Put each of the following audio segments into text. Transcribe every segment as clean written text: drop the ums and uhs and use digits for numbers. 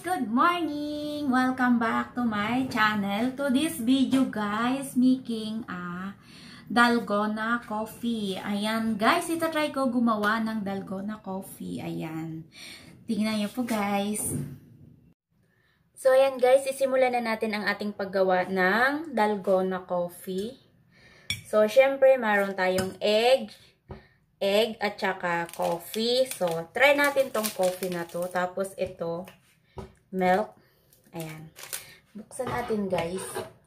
Good morning! Welcome back to my channel. To this video guys, making a dalgona coffee. Ayan guys, itatry ko gumawa ng dalgona coffee. Ayan. Tingnan niyo po guys. So ayan guys, isimulan na natin ang ating paggawa ng dalgona coffee. So syempre, meron tayong egg at saka coffee. So, try natin tong coffee na to. Tapos ito, milk. Ayan. Buksan natin guys.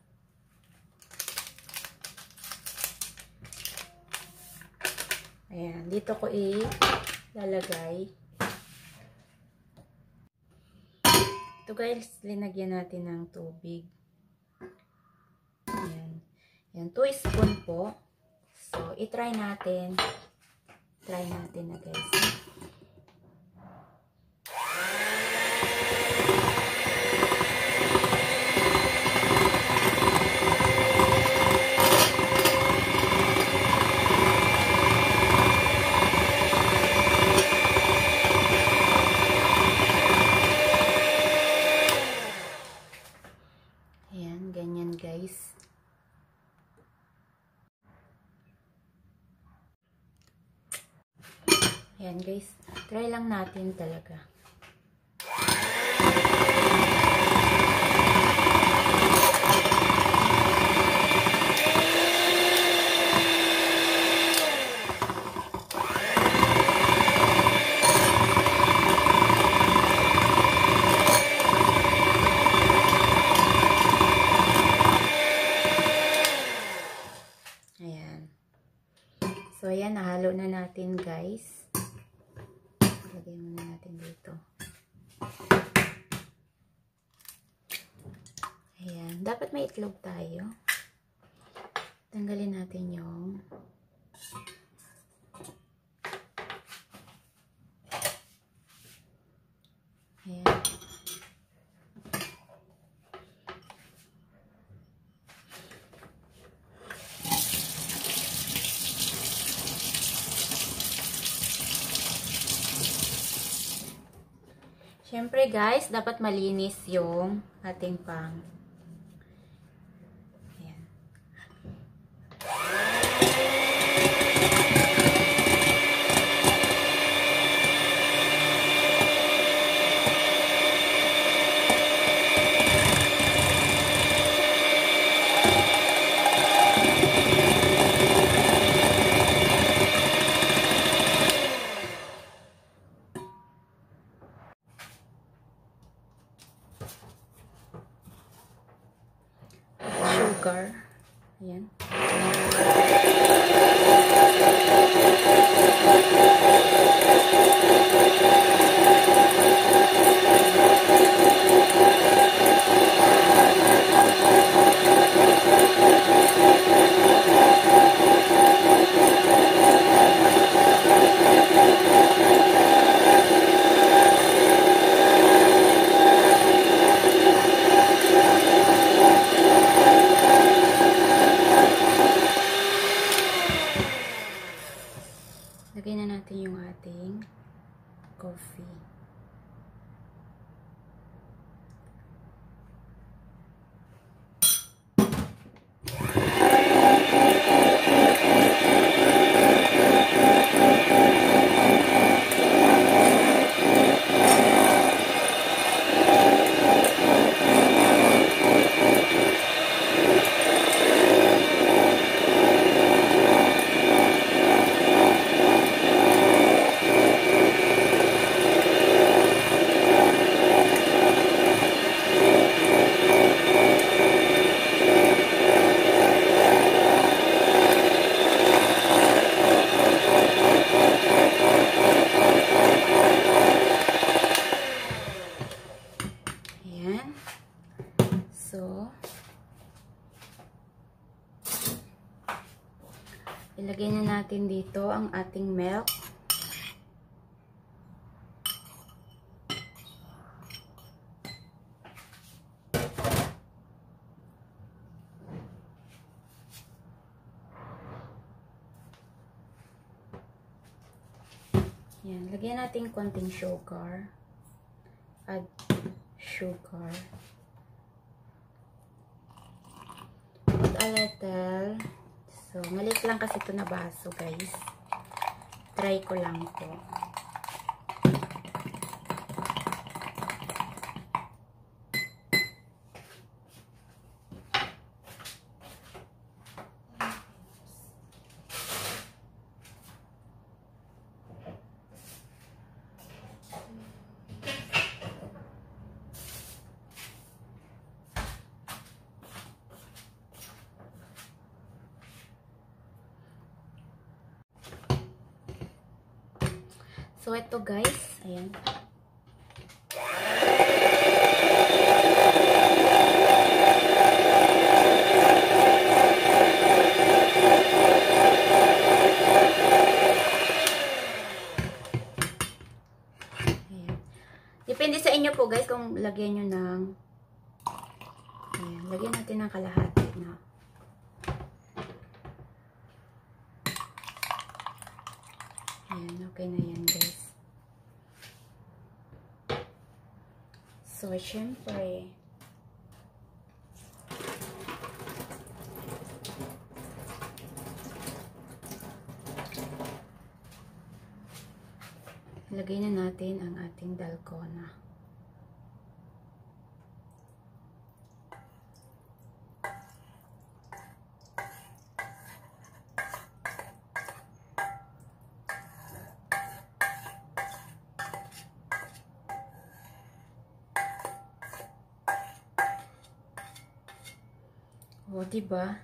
Ayan. Dito ko ilalagay. Ito guys, linagyan natin ng tubig. Ayan. Ayan. 2 spoon po. So, itry natin. Try natin na guys. Ayan, ganyan guys. Ayan guys, try lang natin talaga. Ayan. So ayan, nahalo na natin guys. Lagay muna natin dito. Ayan. Dapat may itlog tayo. Tanggalin natin yung ayan. Siyempre guys, dapat malinis yung ating pang. Ayan. Sugar. Ayan. Lagay na natin yung ating coffee. Ilagay na natin dito ang ating milk. Yan, lagyan natin konting sugar. Add sugar. Put a little. So, maliit lang kasi ito na baso, guys. Try ko lang po. So, ito guys, ayan. Depende sa inyo po guys kung lagyan nyo ng, ayan, lagyan natin ng kalahati na. Ayan, okay na yan guys. So, syempre, lagay na natin ang ating dalgona. O, diba?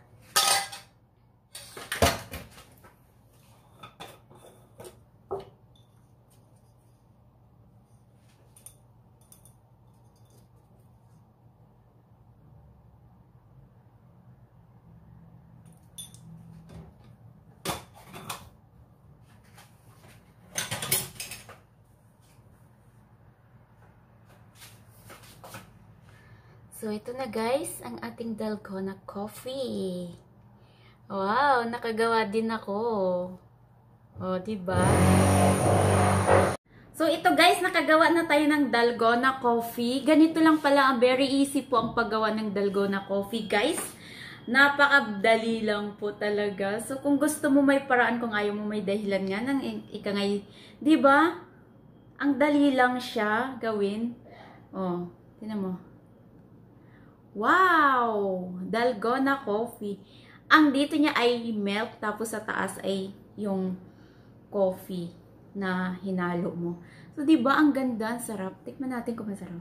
So, ito na guys, ang ating dalgona coffee. Wow, nakagawa din ako. O, diba? So, ito guys, nakagawa na tayo ng dalgona coffee. Ganito lang pala, very easy po ang paggawa ng dalgona coffee, guys. Napakadali lang po talaga. So, kung gusto mo may paraan, kung ayaw mo may dahilan nga ng ikangay, diba? Ang dali lang siya gawin. O, tingnan mo. Wow! Dalgona coffee. Ang dito niya ay milk, tapos sa taas ay yung coffee na hinalo mo. So, diba ang ganda, ang sarap. Tikman natin kung masarap.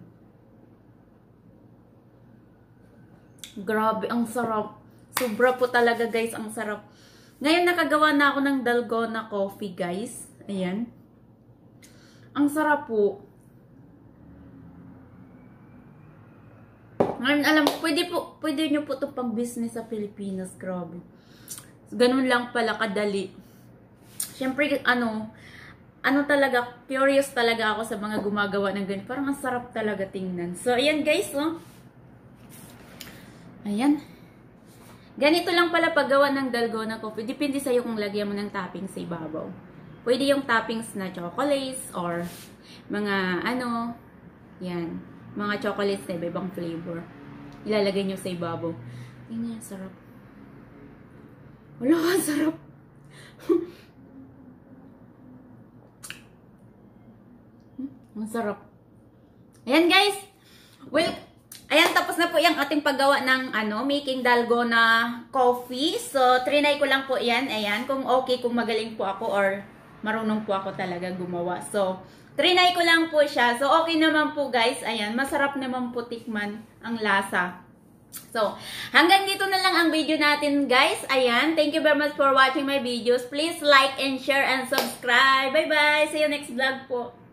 Grabe, ang sarap. Sobra po talaga, guys, ang sarap. Ngayon, nakagawa na ako ng dalgona coffee, guys. Ayan. Ang sarap po. Ngayon, alam, pwede nyo po ito pang business sa Pilipinas. Grabe. Ganun lang pala kadali. Siyempre, ano talaga, curious talaga ako sa mga gumagawa ng ganun. Parang ang sarap talaga tingnan. So, ayan guys, oh. Ayan. Ganito lang pala paggawa ng dalgona coffee. Depende sa'yo kung lagyan mo ng toppings sa ibabaw. Pwede yung toppings na chocolates or mga yan. Mga chocolates na iba-ibang flavor. Ilalagay nyo sa ibabaw. Tingnan, sarap. Wala, sarap. Ang sarap. Ayan guys. Well, ayan, tapos na po yung ating paggawa ng making dalgona coffee. So, trinay ko lang po yan. Ayan, kung okay, kung magaling po ako or marunong po ako talaga gumawa. So, trinay ko lang po siya. So, okay naman po guys. Ayan, masarap naman po tikman ang lasa. So, hanggang dito na lang ang video natin guys. Ayan, thank you very much for watching my videos. Please like and share and subscribe. Bye-bye! See you next vlog po.